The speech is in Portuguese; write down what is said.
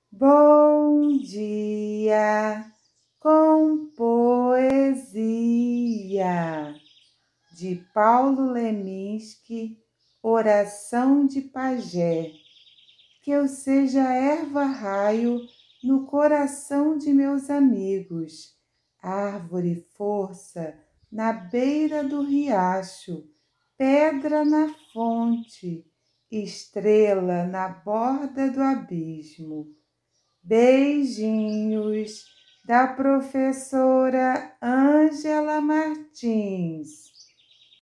Bom dia com poesia, de Paulo Leminski, oração de pajé. Que eu seja erva-raio no coração de meus amigos, árvore força na beira do riacho, pedra na fonte, estrela na borda do abismo. Beijinhos da professora Ângela Martins.